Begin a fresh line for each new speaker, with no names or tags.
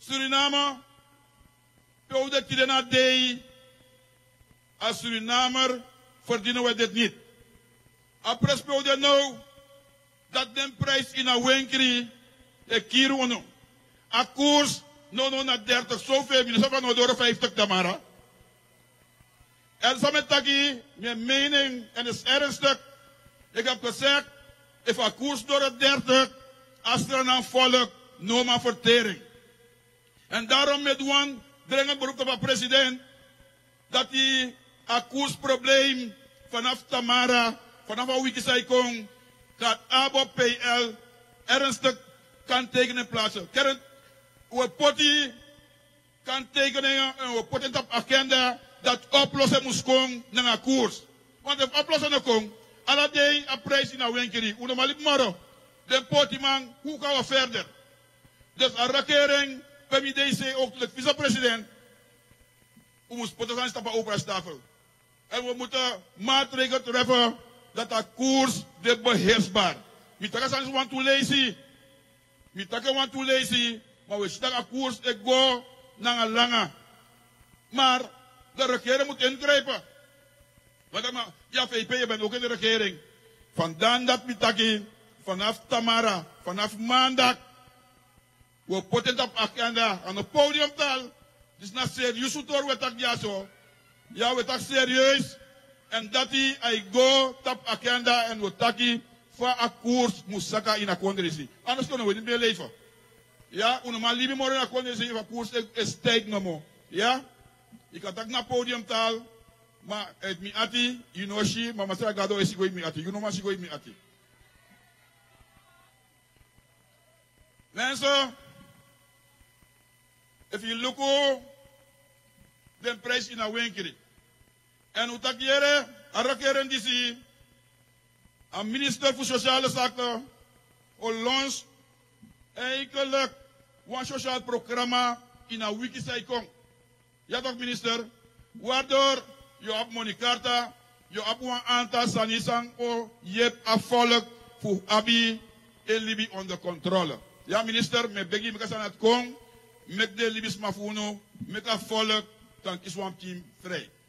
Suriname, peu de Tidena Dei, als Surinamer verdienen we dit niet. Après peu de nou, dat den prijs in een winkri, de kiru no. A koers, no na 30, zoveel, minus van no door 50 tamara. En zo met taki, mijn mening, en is ernstig. Ik heb gezegd, if a koers door het 30, als er een volk, no maar vertering. En daarom met one dringend beroep op de president, dat hij een koersprobleem vanaf Tamara, vanaf een wikisai dat ABOP PL ernstig kan tekenen plaatsen. We potten kan tekenen en we potten op agenda dat oplossen moet komen naar een koers. Want de oplossing komt, alle day een prijs in een winkeri. We normaal morgen. De potten man, hoe gaan we verder? Dus een regering, bij deze ook de vicepresident, we moeten potten gaan stappen operatietafel. En we moeten maatregelen treffen dat de koers de beheersbaar. We zeggen want to lazy. We zeggen want to lazy. Maar we zeggen een koers ik go naar een lange. Maar de regering moet ingrijpen. Want ja, VP, je bent ook in de regering. Vandaar dat we zeggen, vanaf Tamara, vanaf maandag, we potten op agenda aan het podiumtaal. Het is not serieus door we tak ja zo. Ja, we tak serieus. En dat hij go tap agenda en we taki voor een koers musaka in een conditie. Anders kunnen we niet meer leven. Ja, we normaal liever morgen in een conditie van koers is tijd no more. Ja, ik had tak naar podiumtaal, maar het mi ati, inoshi, maar masra gado is go mi ati. You know mas go mi ati. Mensen, if you look at the prijs in een winkeri. En hoe dat jere, een DC, een minister voor Sociale Zaken, onlangs eigenlijk een sociaal programma in een wiki komt. Ja toch minister? Waardoor je op monikarta, je op een aantal sanisang o je hebt afvallig voor Abi en Libi onder controle. Ja minister, me begi me kasan het kom, met de Libis mafuno, met afvallig, dan is een team vrij.